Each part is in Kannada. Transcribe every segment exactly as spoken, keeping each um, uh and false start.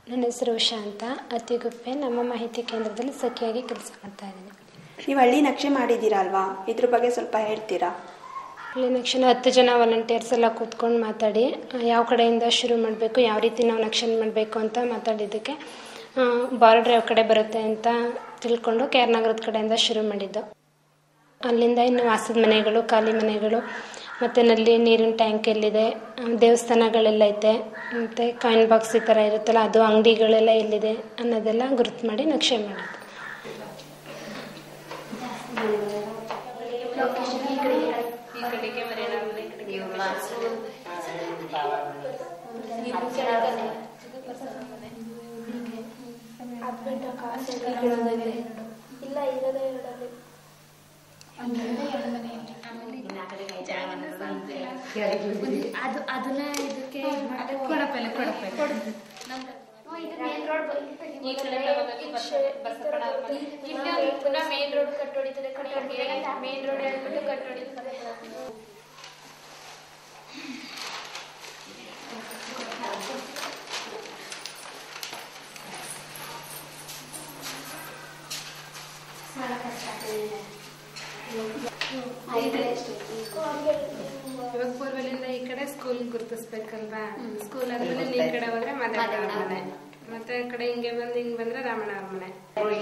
ನನ್ನ ಹೆಸರು ಉಷಾ ಅಂತ, ಅತ್ತಿಗುಪ್ಪೆ. ನಮ್ಮ ಮಾಹಿತಿ ಕೇಂದ್ರದಲ್ಲಿ ಸಖಿಯಾಗಿ ಕೆಲಸ ಮಾಡ್ತಾ ಇದ್ದೀನಿ. ನೀವು ಹಳ್ಳಿ ನಕ್ಷೆ ಮಾಡಿದ್ದೀರಾ ಅಲ್ವಾ, ಇದ್ರ ಬಗ್ಗೆ ಸ್ವಲ್ಪ ಹೇಳ್ತೀರಾ? ಹಳ್ಳಿ ನಕ್ಷೆನ ಹತ್ತು ಜನ ವಾಲಂಟಿಯರ್ಸ್ ಎಲ್ಲ ಕೂತ್ಕೊಂಡು ಮಾತಾಡಿ ಯಾವ ಕಡೆಯಿಂದ ಶುರು ಮಾಡಬೇಕು, ಯಾವ ರೀತಿ ನಾವು ನಕ್ಷೆ ಮಾಡಬೇಕು ಅಂತ ಮಾತಾಡಿದ್ದಕ್ಕೆ ಬಾರ್ಡ್ರ್ ಯಾವ ಕಡೆ ಬರುತ್ತೆ ಅಂತ ತಿಳ್ಕೊಂಡು ಕೆ ಆರ್ ನಗರದ ಕಡೆಯಿಂದ ಶುರು ಮಾಡಿದ್ದು. ಅಲ್ಲಿಂದ ಇನ್ನು ವಾಸದ ಮನೆಗಳು, ಖಾಲಿ ಮನೆಗಳು, ಮತ್ತು ನಲ್ಲಿ ನೀರಿನ ಟ್ಯಾಂಕ್ ಎಲ್ಲಿದೆ, ದೇವಸ್ಥಾನಗಳೆಲ್ಲ ಐತೆ, ಮತ್ತು ಕಾಯಿನ್ ಬಾಕ್ಸ್ ಈ ಥರ ಇರುತ್ತಲ್ಲ ಅದು, ಅಂಗಡಿಗಳೆಲ್ಲ ಎಲ್ಲಿದೆ ಅನ್ನೋದೆಲ್ಲ ಗುರುತು ಮಾಡಿ ನಕ್ಷೆ ಮಾಡೋದು. ಅದು ಅದನ್ನ ಇದಕ್ಕೆ ಕೊಡಪಲ್ಲ ಕೊಡಪಲ್ಲ ಪುನಃ ಮೇನ್ ರೋಡ್ ಕಟ್ ಹೊಡಿತದೆ, ಮೇನ್ ರೋಡ್ ಹೇಳ್ಬಿಟ್ಟು ಕಟ್ ಹೊಡಿತದೆ. ಇವಾಗ ಪೂರ್ವಲಿಂದ ಈ ಕಡೆ ಸ್ಕೂಲ್ ಗುರುತಿಸ್ಬೇಕಲ್ವಾ, ಸ್ಕೂಲ್ ಆದ್ಮೇಲೆ ಈ ಕಡೆ ಹೋದ್ರೆ ಮಾತಾಡೋರ ಮನೆ, ಮತ್ತೆ ಈ ಕಡೆ ಹಿಂಗೆ ಬಂದು ಹಿಂಗ್ ಬಂದ್ರೆ ರಾಮಣ್ಣ ಅವ್ರ ಮನೆ.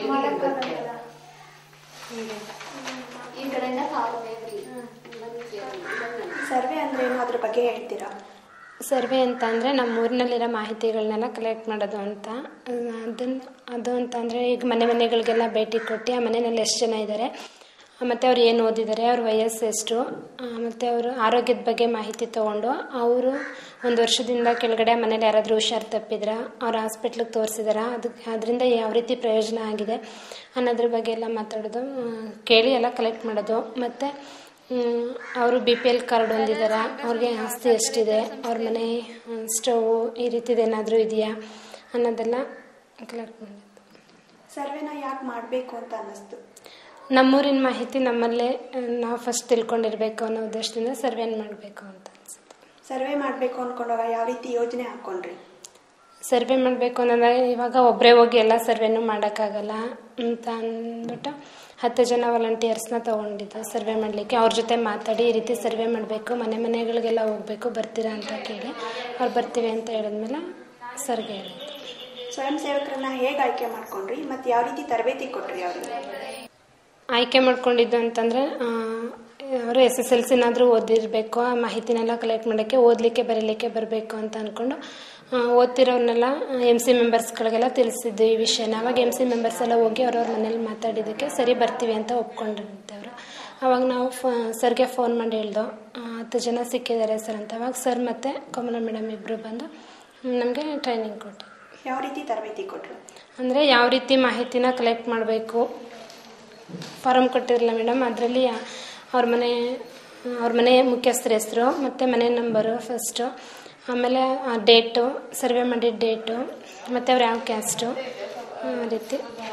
ಸರ್ವೆ ಅಂದ್ರೆ ಏನು, ಅದ್ರ ಬಗ್ಗೆ ಹೇಳ್ತೀರಾ? ಸರ್ವೆ ಅಂತ ಅಂದರೆ ನಮ್ಮ ಊರಿನಲ್ಲಿರೋ ಮಾಹಿತಿಗಳನ್ನೆಲ್ಲ ಕಲೆಕ್ಟ್ ಮಾಡೋದು ಅಂತ. ಅದನ್ನು ಅದು ಅಂತ ಅಂದರೆ ಈಗ ಮನೆ ಮನೆಗಳಿಗೆಲ್ಲ ಭೇಟಿ ಕೊಟ್ಟು ಆ ಮನೆಯಲ್ಲಿ ಎಷ್ಟು ಜನ ಇದ್ದಾರೆ, ಮತ್ತು ಅವ್ರು ಏನು ಓದಿದ್ದಾರೆ, ಅವ್ರ ವಯಸ್ಸು ಎಷ್ಟು, ಮತ್ತು ಅವರು ಆರೋಗ್ಯದ ಬಗ್ಗೆ ಮಾಹಿತಿ ತೊಗೊಂಡು ಅವರು ಒಂದು ವರ್ಷದಿಂದ ಕೆಳಗಡೆ ಮನೇಲಿ ಯಾರಾದರೂ ಹುಷಾರು ತಪ್ಪಿದ್ರ ಅವ್ರ ಹಾಸ್ಪಿಟ್ಲಿಗೆ ತೋರಿಸಿದಾರ, ಅದಕ್ಕೆ ಅದರಿಂದ ಯಾವ ರೀತಿ ಪ್ರಯೋಜನ ಆಗಿದೆ ಅನ್ನೋದ್ರ ಬಗ್ಗೆ ಎಲ್ಲ ಮಾತಾಡೋದು, ಕೇಳಿ ಎಲ್ಲ ಕಲೆಕ್ಟ್ ಮಾಡೋದು. ಮತ್ತು ಅವರು ಬಿ ಪಿ ಎಲ್ ಕಾರ್ಡ್ ಹೊಂದಿದಾರ, ಅವ್ರಿಗೆ ಆಸ್ತಿ ಎಷ್ಟಿದೆ, ಅವ್ರ ಮನೆ ಸ್ಟವ್ ಈ ರೀತಿದು ಏನಾದರೂ ಇದೆಯಾ ಅನ್ನೋದೆಲ್ಲ ಕಲೆಕ್ಟ್ ಮಾಡೋದು. ಸರ್ವೆನ ಯಾಕೆ ಮಾಡಬೇಕು ಅಂತ ಅನ್ನಿಸ್ತು? ನಮ್ಮೂರಿನ ಮಾಹಿತಿ ನಮ್ಮಲ್ಲೇ ನಾವು ಫಸ್ಟ್ ತಿಳ್ಕೊಂಡಿರ್ಬೇಕು ಅನ್ನೋ ಉದ್ದೇಶದಿಂದ ಸರ್ವೆನ ಮಾಡಬೇಕು ಅಂತ ಅನಿಸುತ್ತೆ. ಸರ್ವೆ ಮಾಡಬೇಕು ಅಂದ್ಕೊಂಡಾಗ ಯಾವ ರೀತಿ ಯೋಜನೆ ಹಾಕ್ಕೊಂಡ್ರಿ? ಸರ್ವೆ ಮಾಡಬೇಕು ಅನ್ನೋದಾಗ ಇವಾಗ ಒಬ್ಬರೇ ಹೋಗಿ ಎಲ್ಲ ಸರ್ವೆನೂ ಮಾಡೋಕ್ಕಾಗಲ್ಲ ಅಂತ ಅಂದ್ಬಿಟ್ಟು ಹತ್ತು ಜನ ವಾಲಂಟಿಯರ್ಸ್ನ ತೊಗೊಂಡಿದ್ದು ಸರ್ವೆ ಮಾಡಲಿಕ್ಕೆ. ಅವ್ರ ಜೊತೆ ಮಾತಾಡಿ ಈ ರೀತಿ ಸರ್ವೆ ಮಾಡಬೇಕು, ಮನೆ ಮನೆಗಳಿಗೆಲ್ಲ ಹೋಗಬೇಕು, ಬರ್ತೀರಾ ಅಂತ ಕೇಳಿ ಅವ್ರು ಬರ್ತೀವಿ ಅಂತ ಹೇಳಿದ್ಮೇಲೆ ಸರ್ಗೆ ಹೇಳಿದ್ದು. ಸ್ವಯಂ ಸೇವಕರನ್ನ ಹೇಗೆ ಆಯ್ಕೆ ಮಾಡ್ಕೊಂಡ್ರಿ ಮತ್ತು ಯಾವ ರೀತಿ ತರಬೇತಿ ಕೊಟ್ರಿ ಅವ್ರಿಗೆ? ಆಯ್ಕೆ ಮಾಡ್ಕೊಂಡಿದ್ದು ಅಂತಂದರೆ ಅವರು ಎಸ್ ಎಸ್ ಎಲ್ ಸಿನಾದರೂ ಓದಿರಬೇಕು, ಆ ಮಾಹಿತಿನೆಲ್ಲ ಕಲೆಕ್ಟ್ ಮಾಡೋಕ್ಕೆ, ಓದಲಿಕ್ಕೆ ಬರೀಲಿಕ್ಕೆ ಬರಬೇಕು ಅಂತ ಅಂದ್ಕೊಂಡು ಓದ್ತಿರೋರ್ನೆಲ್ಲ ಎಮ್ ಸಿ ಮೆಂಬರ್ಸ್ಗಳಿಗೆಲ್ಲ ತಿಳಿಸಿದ್ದು ಈ ವಿಷಯನ. ಅವಾಗ ಎಮ್ ಸಿ ಮೆಂಬರ್ಸ್ ಎಲ್ಲ ಹೋಗಿ ಅವ್ರವ್ರ ಮನೇಲಿ ಮಾತಾಡಿದ್ದಕ್ಕೆ ಸರಿ ಬರ್ತೀವಿ ಅಂತ ಒಪ್ಕೊಂಡಿರ್ತೇವ್ರು. ಅವಾಗ ನಾವು ಫೋ ಸರ್ಗೆ ಫೋನ್ ಮಾಡಿ ಹೇಳ್ದೋ ಹತ್ತು ಜನ ಸಿಕ್ಕಿದ್ದಾರೆ ಸರ್ ಅಂತ. ಅವಾಗ ಸರ್ ಮತ್ತು ಕಮಲಾ ಮೇಡಮ್ ಇಬ್ಬರು ಬಂದು ನಮಗೆ ಟ್ರೈನಿಂಗ್ ಕೊಟ್ಟರು. ಯಾವ ರೀತಿ ತರಬೇತಿ ಕೊಟ್ಟರು ಅಂದರೆ ಯಾವ ರೀತಿ ಮಾಹಿತಿನ ಕಲೆಕ್ಟ್ ಮಾಡಬೇಕು, ಫಾರಮ್ ಕೊಟ್ಟಿರಲ್ಲ ಮೇಡಮ್, ಅದರಲ್ಲಿ ಅವ್ರ ಮನೆ ಅವ್ರ ಮನೆ ಮುಖ್ಯಸ್ಥರ ಹೆಸರು ಮತ್ತು ಮನೆ ನಂಬರು ಫಸ್ಟು, ಆಮೇಲೆ ಡೇಟು, ಸರ್ವೆ ಮಾಡಿದ ಡೇಟು, ಮತ್ತು ಅವ್ರು ಯಾವ ಕ್ಯಾಸ್ಟು, ಆ ರೀತಿ.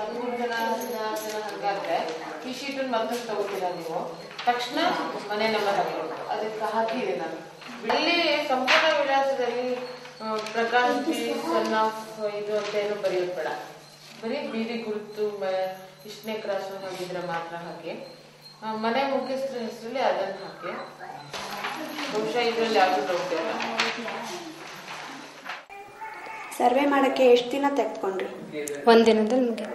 ಈ ಶೀಟನ್ನು ಮತ್ತೆ ತಗೋತೀರಾ ನೀವು, ತಕ್ಷಣ ಮನೆ ನಂಬರ್ ಹಾಕೊಂಡು ಅದಕ್ಕೆ ಹಾಕಿದೆ ನಾನು. ಇಲ್ಲಿ ಸಂಪೂರ್ಣ ವಿಳಾಸದಲ್ಲಿ ಪ್ರಕಾಶ್ ಬಿ ಸನ್ ಆಫ್ ಇದು ಅಂತ ಏನು ಬರೆಯೋದು ಬೇಡ, ಬರೀ ಬೀದಿ ಗುರುತು ಇಷ್ಟನೇ ಕ್ರಾಸ್ ಹಾಕಿದ್ರೆ ಮಾತ್ರ ಹಾಕಿ, ಮನೆ ಮುಖ್ಯಸ್ಥರ ಹೆಸರಲ್ಲಿ ಅದನ್ನು ಹಾಕಿ. ಬಹುಶಃ ಇದರಲ್ಲಿ ಯಾವುದು ಡೌಟ್ ಇಲ್ಲ. ಸರ್ವೆ ಮಾಡಕ್ಕೆ ಎಷ್ಟು ದಿನ ತೆಗೆದುಕೊಂಡ್ರಿ? ಒಂದಿನದಲ್ಲಿ ಮುಗಿಯುತ್ತೆ.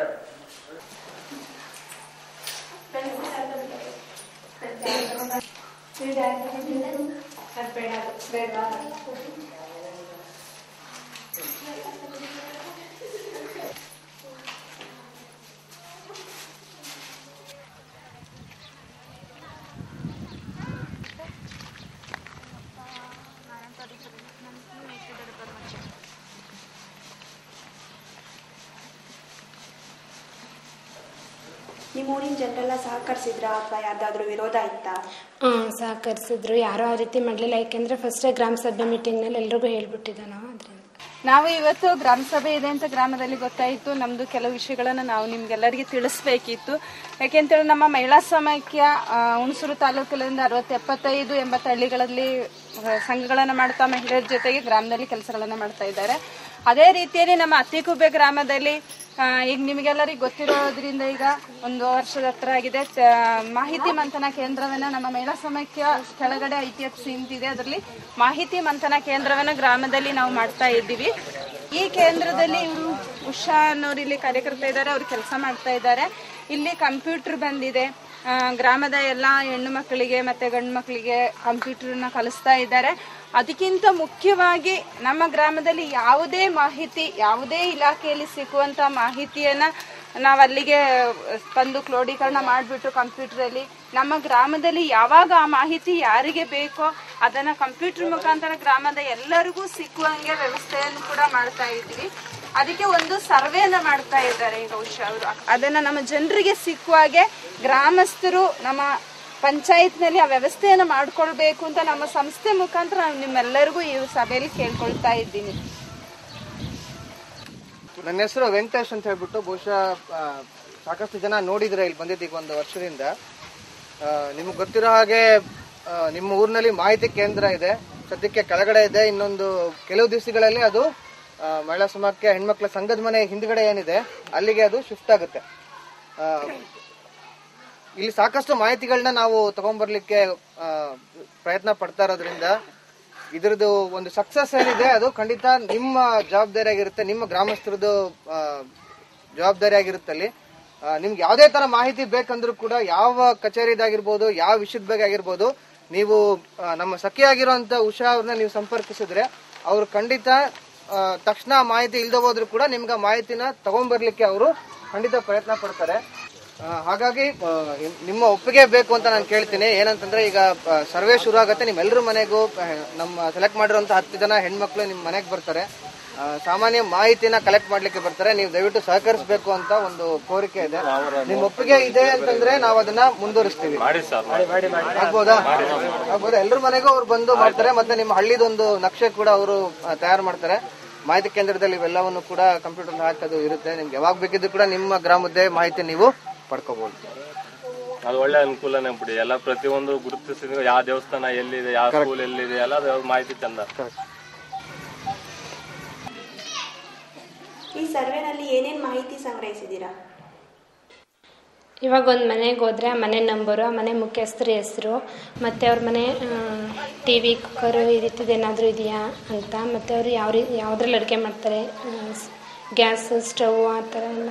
ನಿಮ್ಮ ಊರಿನ ಜನರೆಲ್ಲ ಸಹಕರಿಸಿದ್ರಾ ಅಥವಾ ಯಾವ್ದಾದ್ರು ವಿರೋಧ ಇತ್ತಾ? ಹಾಂ, ಸಹಕರಿಸಿದ್ರು. ಯಾರೋ ಆ ರೀತಿ ಮಾಡಲಿಲ್ಲ, ಯಾಕೆಂದರೆ ಫಸ್ಟೇ ಗ್ರಾಮ ಸಭೆ ಮೀಟಿಂಗ್ನಲ್ಲಿ ಎಲ್ರಿಗೂ ಹೇಳ್ಬಿಟ್ಟಿದ್ದ ನಾವು. ಅದರಿಂದ ನಾವು ಇವತ್ತು ಗ್ರಾಮ ಸಭೆ ಇದೆ ಅಂತ ಗ್ರಾಮದಲ್ಲಿ ಗೊತ್ತಾಯಿತು. ನಮ್ದು ಕೆಲವು ವಿಷಯಗಳನ್ನ ನಾವು ನಿಮ್ಗೆಲ್ಲರಿಗೆ ತಿಳಿಸ್ಬೇಕಿತ್ತು. ಯಾಕೆಂತೇಳಿ ನಮ್ಮ ಮಹಿಳಾ ಸಮಾಖ್ಯ ಹುಣಸೂರು ತಾಲೂಕಿನಿಂದ ಅರವತ್ತು ಎಪ್ಪತ್ತೈದು ಎಂಬತ್ತು ಹಳ್ಳಿಗಳಲ್ಲಿ ಸಂಘಗಳನ್ನ ಮಾಡ್ತಾ ಮಹಿಳೆಯರ ಜೊತೆಗೆ ಗ್ರಾಮದಲ್ಲಿ ಕೆಲಸಗಳನ್ನ ಮಾಡ್ತಾ ಇದ್ದಾರೆ. ಅದೇ ರೀತಿಯಲ್ಲಿ ನಮ್ಮ ಅತ್ತಿಕುಬ್ಬೆ ಗ್ರಾಮದಲ್ಲಿ ಈಗ ನಿಮಗೆಲ್ಲರಿಗೂ ಗೊತ್ತಿರೋದ್ರಿಂದ ಈಗ ಒಂದು ವರ್ಷದ ಹತ್ರ ಆಗಿದೆ, ಮಾಹಿತಿ ಮಂಥನ ಕೇಂದ್ರವನ್ನ ನಮ್ಮ ಮಹಿಳಾ ಸಮಾಖ್ಯ ಕೆಳಗಡೆ ಐ ಟಿ ಎಫ್ ಸಿ ಇದೆ, ಅದರಲ್ಲಿ ಮಾಹಿತಿ ಮಂಥನ ಕೇಂದ್ರವನ್ನ ಗ್ರಾಮದಲ್ಲಿ ನಾವು ಮಾಡ್ತಾ ಇದ್ದೀವಿ. ಈ ಕೇಂದ್ರದಲ್ಲಿ ಇವರು ಉಷಾ ಅನ್ನೋರು ಇಲ್ಲಿ ಕಾರ್ಯಕರ್ತ ಇದ್ದಾರೆ, ಅವರು ಕೆಲಸ ಮಾಡ್ತಾ ಇದ್ದಾರೆ. ಇಲ್ಲಿ ಕಂಪ್ಯೂಟರ್ ಬಂದಿದೆ, ಗ್ರಾಮದ ಎಲ್ಲ ಹೆಣ್ಣು ಮಕ್ಕಳಿಗೆ ಮತ್ತೆ ಗಂಡು ಮಕ್ಕಳಿಗೆ ಕಂಪ್ಯೂಟರ್ನ ಕಲಿಸ್ತಾ ಇದ್ದಾರೆ. ಅದಕ್ಕಿಂತ ಮುಖ್ಯವಾಗಿ ನಮ್ಮ ಗ್ರಾಮದಲ್ಲಿ ಯಾವುದೇ ಮಾಹಿತಿ, ಯಾವುದೇ ಇಲಾಖೆಯಲ್ಲಿ ಸಿಕ್ಕುವಂತ ಮಾಹಿತಿಯನ್ನ ನಾವು ಅಲ್ಲಿಗೆ ತಂದು ಕ್ರೋಢೀಕರಣ ಮಾಡಿಬಿಟ್ಟು ಕಂಪ್ಯೂಟರಲ್ಲಿ ನಮ್ಮ ಗ್ರಾಮದಲ್ಲಿ ಯಾವಾಗ ಆ ಮಾಹಿತಿ ಯಾರಿಗೆ ಬೇಕೋ ಅದನ್ನ ಕಂಪ್ಯೂಟರ್ ಮುಖಾಂತರ ಗ್ರಾಮದ ಎಲ್ಲರಿಗೂ ಸಿಕ್ಕುವಂಗೆ ವ್ಯವಸ್ಥೆಯನ್ನು ಕೂಡ ಮಾಡ್ತಾ ಇದ್ವಿ. ಅದಕ್ಕೆ ಒಂದು ಸರ್ವೆಯನ್ನ ಮಾಡ್ತಾ ಇದ್ದಾರೆ ಈಗ ಉಷಾ ಅವರು. ಅದನ್ನ ನಮ್ಮ ಜನರಿಗೆ ಸಿಕ್ಕುವಾಗೆ ಗ್ರಾಮಸ್ಥರು ನಮ್ಮ ಪಂಚಾಯತ್ನಲ್ಲಿ ಆ ವ್ಯವಸ್ಥೆಯನ್ನು ಮಾಡ್ಕೊಳ್ಬೇಕು ಅಂತ ನಮ್ಮ ಸಂಸ್ಥೆ ಮುಖಾಂತರ ನಾನು ನಿಮ್ಮೆಲ್ಲರಿಗೂ ಈ ಸಭೆಯಲ್ಲಿ ಕೇಳ್ಕೊಳ್ತಾ ಇದ್ದೀನಿ. ನನ್ನ ಹೆಸರು ವೆಂಕಟೇಶ್ ಅಂತ ಹೇಳ್ಬಿಟ್ಟು, ಬಹುಶಃ ಸಾಕಷ್ಟು ಜನ ನೋಡಿದ್ರೆ ಇಲ್ಲಿ ಬಂದಿದ್ದೀಗ ಒಂದು ವರ್ಷದಿಂದ. ನಿಮ್ಗೆ ಗೊತ್ತಿರೋ ಹಾಗೆ ನಿಮ್ಮ ಊರಿನಲ್ಲಿ ಮಾಹಿತಿ ಕೇಂದ್ರ ಇದೆ, ಸದ್ಯಕ್ಕೆ ಕೆಳಗಡೆ ಇದೆ. ಇನ್ನೊಂದು ಕೆಲವು ದಿವಸಗಳಲ್ಲಿ ಅದು ಮಹಿಳಾ ಸಮಾಖ್ಯ ಹೆಣ್ಮಕ್ಳ ಸಂಘದ ಮನೆ ಹಿಂದ್ಗಡೆ ಏನಿದೆ ಅಲ್ಲಿಗೆ ಅದು ಶಿಫ್ಟ್ ಆಗುತ್ತೆ. ಇಲ್ಲಿ ಸಾಕಷ್ಟು ಮಾಹಿತಿಗಳನ್ನ ನಾವು ತಗೊಂಡ್ಬರ್ಲಿಕ್ಕೆ ಪ್ರಯತ್ನ ಪಡ್ತಾ ಇರೋದ್ರಿಂದ ಇದ್ರದ್ದು ಒಂದು ಸಕ್ಸಸ್ ಏನಿದೆ ಅದು ಖಂಡಿತ ನಿಮ್ಮ ಜವಾಬ್ದಾರಿ ಆಗಿರುತ್ತೆ, ನಿಮ್ಮ ಗ್ರಾಮಸ್ಥರದ್ದು ಜವಾಬ್ದಾರಿ ಆಗಿರುತ್ತೆ. ಅಲ್ಲಿ ನಿಮ್ಗೆ ಯಾವುದೇ ತರ ಮಾಹಿತಿ ಬೇಕಂದ್ರೂ ಕೂಡ ಯಾವ ಕಚೇರಿದಾಗಿರ್ಬೋದು, ಯಾವ ವಿಷಯದ ಬಗ್ಗೆ ಆಗಿರ್ಬೋದು, ನೀವು ನಮ್ಮ ಸಖಿಯಾಗಿರುವಂತ ಉಷಾ ಅವ್ರನ್ನ ನೀವು ಸಂಪರ್ಕಿಸಿದ್ರೆ ಅವ್ರು ಖಂಡಿತ ತಕ್ಷಣ ಮಾಹಿತಿ ಇಲ್ದ ಹೋದ್ರು ಕೂಡ ನಿಮ್ಗೆ ಮಾಹಿತಿನ ತಗೊಂಡ್ಬರ್ಲಿಕ್ಕೆ ಅವರು ಖಂಡಿತ ಪ್ರಯತ್ನ ಪಡ್ತಾರೆ. ಹಾಗಾಗಿ ನಿಮ್ಮ ಒಪ್ಪಿಗೆ ಬೇಕು ಅಂತ ನಾನು ಕೇಳ್ತೀನಿ. ಏನಂತಂದ್ರೆ ಈಗ ಸರ್ವೆ ಶುರು ಆಗುತ್ತೆ, ನಿಮ್ಮೆಲ್ಲರ ಮನೆಗೂ ನಮ್ಮ ಸೆಲೆಕ್ಟ್ ಮಾಡಿರುವಂತ ಹತ್ತು ಜನ ಹೆಣ್ಮಕ್ಳು ನಿಮ್ ಮನೆಗೆ ಬರ್ತಾರೆ, ಸಾಮಾನ್ಯ ಮಾಹಿತಿನ ಕಲೆಕ್ಟ್ ಮಾಡ್ಲಿಕ್ಕೆ ಬರ್ತಾರೆ. ನೀವು ದಯವಿಟ್ಟು ಸಹಕರಿಸಬೇಕು ಅಂತ ಒಂದು ಕೋರಿಕೆ ಇದೆ. ನಿಮ್ ಒಪ್ಪಿಗೆ ಇದೆ ಅಂತಂದ್ರೆ ನಾವು ಅದನ್ನ ಮುಂದುವರಿಸ್ತೀವಿ. ಆಗ್ಬೋದಾ ಆಗ್ಬೋದಾ ಎಲ್ಲರ ಮನೆಗೂ ಅವ್ರು ಬಂದು ಮಾಡ್ತಾರೆ. ಮತ್ತೆ ನಿಮ್ಮ ಹಳ್ಳಿದೊಂದು ನಕ್ಷೆ ಕೂಡ ಅವರು ತಯಾರು ಮಾಡ್ತಾರೆ. ಮಾಹಿತಿ ಕೇಂದ್ರದಲ್ಲಿ ಇವೆಲ್ಲವನ್ನು ಕೂಡ ಕಂಪ್ಯೂಟರ್ ಹಾಕೋದು ಇರುತ್ತೆ. ನಿಮ್ಗೆ ಯಾವಾಗ ಬೇಕಿದ್ರು ಕೂಡ ನಿಮ್ಮ ಗ್ರಾಮದ್ದೇ ಮಾಹಿತಿ ನೀವು ಪಡ್ಕೋಬಹುದು. ಅದು ಒಳ್ಳೆ ಅನುಕೂಲನೇ ಬಿಡಿ. ಎಲ್ಲ ಪ್ರತಿಯೊಂದು ಗುರುತಿಸಿದ ಯಾವ ದೇವಸ್ಥಾನ ಎಲ್ಲಿದೆ, ಯಾವ ಸ್ಕೂಲ್ ಎಲ್ಲಿದೆ, ಎಲ್ಲ ಮಾಹಿತಿ ಚಂದ. ಈ ಸರ್ವೆನಲ್ಲಿ ಏನೇನ್ ಮಾಹಿತಿ ಸಂಗ್ರಹಿಸಿದೀರಾ? ಇವಾಗ ಒಂದು ಮನೆಗೆ ಹೋದ್ರೆ ಆ ಮನೆ ನಂಬರು, ಆ ಮನೆ ಮುಖ್ಯಸ್ಥರ ಹೆಸರು, ಮತ್ತು ಅವ್ರ ಮನೆ ಟಿ ವಿ ಕುಕ್ಕರು ಈ ರೀತಿದು ಏನಾದರೂ ಇದೆಯಾ ಅಂತ, ಮತ್ತು ಅವರು ಯಾವ ರೀ ಯಾವುದ್ರಲ್ಲಿ ಅಡುಗೆ ಮಾಡ್ತಾರೆ, ಗ್ಯಾಸ್ ಸ್ಟವ್ ಆ ಥರ ಎಲ್ಲ.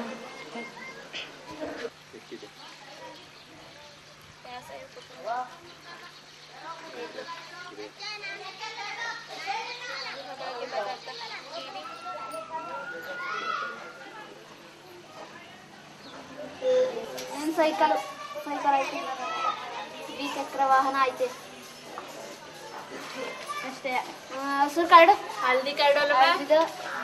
ಸೈಕಲ್ ಸೈಕಲ್ ಐತೆ, ದ್ವಿಚಕ್ರ ವಾಹನ ಐತೆ ಅಷ್ಟೇ. ಹಸಿರು ಕಾರ್ಡು, ಹಳದಿ ಕಾರ್ಡು ಇದು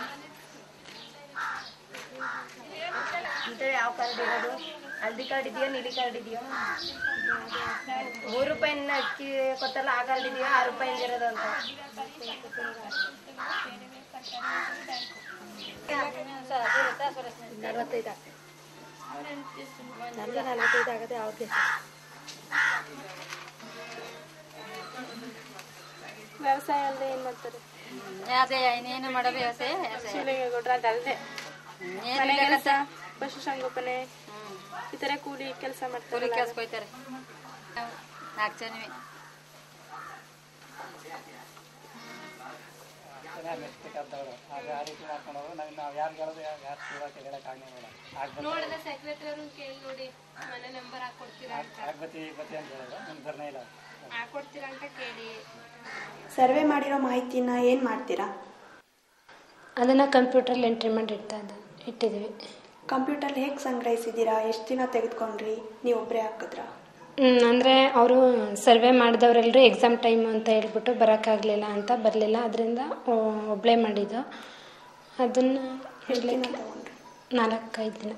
ಯಾವ ಕಾರ್ಡ್ ಇರೋದು? ಹಳದಿ ಕಾರ್ಡ್ ಇದೆಯಾ, ನೀಲಿ ಕಾರ್ಡ್ ಇದೆಯಾ? ಮೂರು ರೂಪಾಯಿನ ಅಕ್ಕಿ ಕೊತ್ತಲ್ಲ ಆ ಕಾರ್ಡ್ ಇದೆಯಾ, ಆರು ರೂಪಾಯಿಂದ ಇರೋದು ಅಂತ. ನಲವತ್ತೈದು ನನಗೆ ನಲವತ್ತೈದು ಆಗತ್ತೆ. ಅವ್ರಿಗೆ ವ್ಯವಸಾಯ ಅಲ್ಲದೆ ಏನ್ ಮಾಡ್ತಾರೆ? ಅದೇ ಇನ್ನೇನು ಮಾಡೋದು ವ್ಯವಸಾಯ. ಶಿವಲಿಂಗೇಗೌಡ್ರು ಅದಲ್ಲದೆ ಮನೆ ಕೆಲಸ, ಪಶುಸಂಗೋಪನೆ ಈ ತರ ಕೂಲಿ ಕೆಲಸ ಮಾಡ್ತಾರೆ. ಕೂಲಿ ಕೆಲಸ ಹೋಯ್ತಾರೆ ನಾಲ್ಕು ಜನವೇ. ನೋಡಿದ್ರೆ ಸೆಕ್ರೆಟರಿ ಅವ್ರನ್ನ ಕೇಳಿ ನೋಡಿ, ಮನೆ ನಂಬರ್ ಹಾಕೊಡ್ತೀರಾ ಹಾಕೊಡ್ತೀರಾ ಅಂತ ಕೇಳಿ. ಸರ್ವೆ ಮಾಡಿರೋ ಮಾಹಿತಿನ ಏನ್ ಮಾಡ್ತೀರಾ? ಅದನ್ನು ಕಂಪ್ಯೂಟ್ರಲ್ಲಿ ಎಂಟ್ರಿ ಮಾಡಿ ಇಡ್ತಾ ಇಟ್ಟಿದ್ದೀವಿ. ಕಂಪ್ಯೂಟರ್ ಹೇಗೆ ಸಂಗ್ರಹಿಸಿದ್ದೀರಾ? ಎಷ್ಟು ದಿನ ತೆಗೆದುಕೊಂಡ್ರಿ? ನೀವು ಒಬ್ಬರೇ ಹಾಕಿದ್ರಾ? ಅಂದರೆ ಅವರು ಸರ್ವೆ ಮಾಡಿದವರೆಲ್ಲರೂ ಎಕ್ಸಾಮ್ ಟೈಮು ಅಂತ ಹೇಳ್ಬಿಟ್ಟು ಬರೋಕ್ಕಾಗಲಿಲ್ಲ ಅಂತ ಬರಲಿಲ್ಲ, ಅದರಿಂದ ಒಬ್ಬಳೇ ಮಾಡಿದ್ದು. ಅದನ್ನು ನಾಲ್ಕೈದು ದಿನ.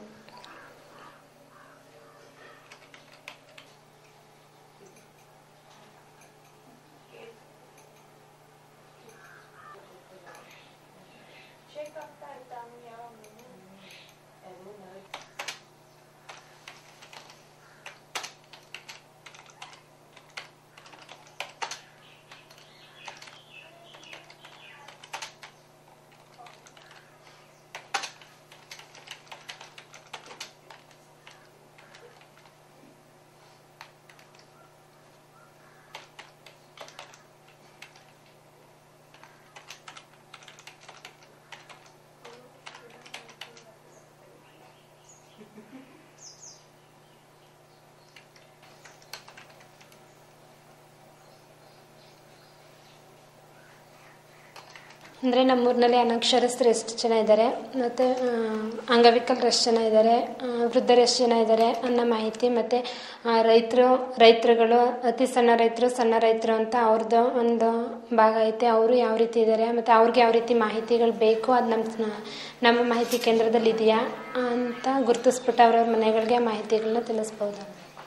ಅಂದರೆ ನಮ್ಮೂರಿನಲ್ಲಿ ಅನಕ್ಷರಸ್ಥರು ಎಷ್ಟು ಜನ ಇದ್ದಾರೆ, ಮತ್ತು ಅಂಗವಿಕಲರು ಎಷ್ಟು ಜನ ಇದ್ದಾರೆ, ವೃದ್ಧರು ಎಷ್ಟು ಜನ ಇದ್ದಾರೆ ಅನ್ನೋ ಮಾಹಿತಿ, ಮತ್ತು ರೈತರು ರೈತರುಗಳು ಅತಿ ಸಣ್ಣ ರೈತರು ಸಣ್ಣ ರೈತರು ಅಂತ ಅವ್ರದ್ದು ಒಂದು ಭಾಗ ಐತೆ. ಅವರು ಯಾವ ರೀತಿ ಇದ್ದಾರೆ ಮತ್ತು ಅವ್ರಿಗೆ ಯಾವ ರೀತಿ ಮಾಹಿತಿಗಳು ಬೇಕು ಅದು ನಮ್ಮ ನಮ್ಮ ಮಾಹಿತಿ ಕೇಂದ್ರದಲ್ಲಿ ಇದೆಯಾ ಅಂತ ಗುರುತಿಸ್ಬಿಟ್ಟು ಅವ್ರವ್ರ ಮನೆಗಳಿಗೆ ಮಾಹಿತಿಗಳನ್ನ ತಿಳಿಸ್ಬೋದು.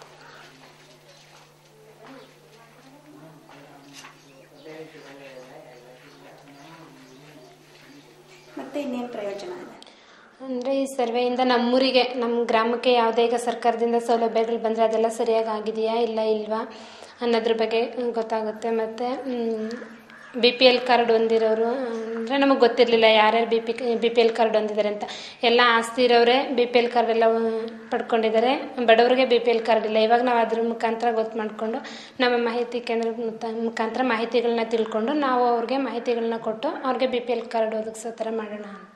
ಮತ್ತೆ ಇನ್ನೇನು ಪ್ರಯೋಜನ ಇದೆ ಅಂದರೆ ಈ ಸರ್ವೆಯಿಂದ ನಮ್ಮೂರಿಗೆ ನಮ್ಮ ಗ್ರಾಮಕ್ಕೆ ಯಾವುದೇ ಈಗ ಸರ್ಕಾರದಿಂದ ಸೌಲಭ್ಯಗಳು ಬಂದರೆ ಅದೆಲ್ಲ ಸರಿಯಾಗಿ ಆಗಿದೆಯಾ ಇಲ್ಲ ಇಲ್ವಾ ಅನ್ನೋದ್ರ ಬಗ್ಗೆ ಗೊತ್ತಾಗುತ್ತೆ. ಮತ್ತು ಬಿ ಪಿ ಎಲ್ ಕಾರ್ಡ್ ಹೊಂದಿರೋರು ಅಂದರೆ ನಮಗೆ ಗೊತ್ತಿರಲಿಲ್ಲ ಯಾರ್ಯಾರು B P B P L card ಹೊಂದಿದ್ದಾರೆ ಅಂತ. ಎಲ್ಲ ಆಸ್ತಿ ಇರೋರೇ ಬಿ ಪಿ ಎಲ್ ಕಾರ್ಡ್ ಎಲ್ಲ ಪಡ್ಕೊಂಡಿದ್ದಾರೆ, ಬಡವರಿಗೆ ಬಿ ಪಿ ಎಲ್ ಕಾರ್ಡ್ ಇಲ್ಲ. ಇವಾಗ ನಾವು ಅದ್ರ ಮುಖಾಂತರ ಗೊತ್ತು ಮಾಡಿಕೊಂಡು ನಮ್ಮ ಮಾಹಿತಿ ಕೇಂದ್ರದ ಮುಖಾಂತರ ಮಾಹಿತಿಗಳನ್ನ ತಿಳ್ಕೊಂಡು ನಾವು ಅವ್ರಿಗೆ ಮಾಹಿತಿಗಳನ್ನ ಕೊಟ್ಟು ಅವ್ರಿಗೆ ಬಿ ಪಿ ಎಲ್ ಕಾರ್ಡ್ ಒದಗಿಸೋ ಥರ ಮಾಡೋಣ ಅಂತ.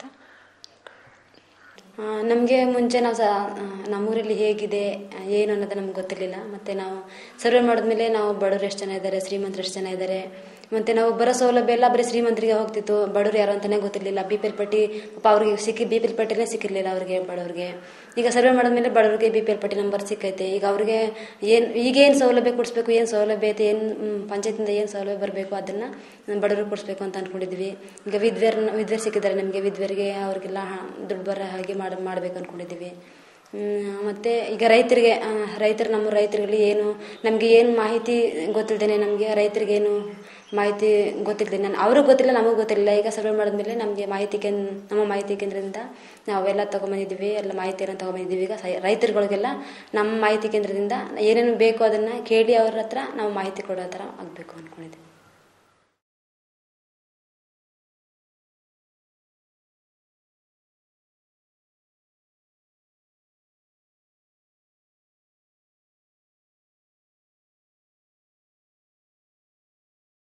ನಮಗೆ ಮುಂಚೆ ನಾವು ಸಹ ನಮ್ಮೂರಲ್ಲಿ ಹೇಗಿದೆ ಏನು ಅನ್ನೋದು ನಮ್ಗೆ ಗೊತ್ತಿರಲಿಲ್ಲ. ಮತ್ತು ನಾವು ಸರ್ವೆ ಮಾಡಿದ್ಮೇಲೆ ನಾವು ಬಡವರು ಎಷ್ಟು ಜನ ಇದ್ದಾರೆ, ಶ್ರೀಮಂತರು ಎಷ್ಟು ಜನ ಇದ್ದಾರೆ, ಮತ್ತು ನಾವು ಬರೋ ಸೌಲಭ್ಯ ಎಲ್ಲ ಬರೀ ಶ್ರೀಮಂತರಿಗೆ ಹೋಗ್ತಿತ್ತು, ಬಡವರು ಯಾರು ಅಂತಲೇ ಗೊತ್ತಿರಲಿಲ್ಲ. ಬಿ ಪಿ ಎಲ್ ಪಟ್ಟಿ ಪಾಪ ಅವ್ರಿಗೆ ಸಿಕ್ಕಿ ಬಿ ಪಿ ಎಲ್ ಪಟ್ಟಿನೇ ಸಿಕ್ಕಿರಲಿಲ್ಲ ಅವ್ರಿಗೆ ಬಡವ್ರಿಗೆ. ಈಗ ಸರ್ವೆ ಮಾಡಿದ್ಮೇಲೆ ಬಡವರಿಗೆ ಬಿ ಪಿ ಎಲ್ ಪಟ್ಟಿ ನಂಬರ್ ಸಿಕ್ಕೈತೆ. ಈಗ ಅವ್ರಿಗೆ ಏನು ಈಗೇನು ಸೌಲಭ್ಯ ಕೊಡಿಸ್ಬೇಕು, ಏನು ಸೌಲಭ್ಯ ಐತೆ, ಏನು ಪಂಚಾಯತಿಂದ ಏನು ಸೌಲಭ್ಯ ಬರಬೇಕು ಅದನ್ನು ಬಡವ್ರಿಗೆ ಕೊಡಿಸ್ಬೇಕು ಅಂತ ಅಂದ್ಕೊಂಡಿದ್ವಿ. ಈಗ ವಿದ್ವೆರ್ ವಿದ್ವೆರ್ ಸಿಕ್ಕಿದ್ದಾರೆ ನಮಗೆ, ವಿದ್ವೆರಿಗೆ ಅವ್ರಿಗೆಲ್ಲ ದುಡ್ಡು ಬರೋ ಹಾಗೆ ಮಾಡಿ ಮಾಡ್ಬೇಕು ಅಂದ್ಕೊಂಡಿದ್ದೀವಿ. ಮತ್ತು ಈಗ ರೈತರಿಗೆ ರೈತರು ನಮ್ಮ ರೈತರುಗಳಿಗೆ ಏನು ನಮಗೆ ಏನು ಮಾಹಿತಿ ಗೊತ್ತಿಲ್ದೇನೆ ನಮಗೆ ರೈತರಿಗೇನು ಮಾಹಿತಿ ಗೊತ್ತಿಲ್ದೇನೆ ನಾನು ಅವ್ರಿಗೆ ಗೊತ್ತಿಲ್ಲ ನಮಗೆ ಗೊತ್ತಿರಲಿಲ್ಲ. ಈಗ ಸರ್ವೆ ಮಾಡಿದ್ಮೇಲೆ ನಮಗೆ ಮಾಹಿತಿ ಕೇಂದ್ರ ನಮ್ಮ ಮಾಹಿತಿ ಕೇಂದ್ರದಿಂದ ನಾವೆಲ್ಲ ತೊಗೊಂಬಂದಿದ್ದೀವಿ, ಎಲ್ಲ ಮಾಹಿತಿಯನ್ನು ತೊಗೊಂಬಂದಿದ್ದೀವಿ. ಈಗ ರೈತರುಗಳಿಗೆಲ್ಲ ನಮ್ಮ ಮಾಹಿತಿ ಕೇಂದ್ರದಿಂದ ಏನೇನು ಬೇಕು ಅದನ್ನು ಕೇಳಿ ಅವ್ರ ಹತ್ರ ನಾವು ಮಾಹಿತಿ ಕೊಡೋ ಥರ ಆಗಬೇಕು ಅಂದ್ಕೊಂಡಿದ್ದೀವಿ.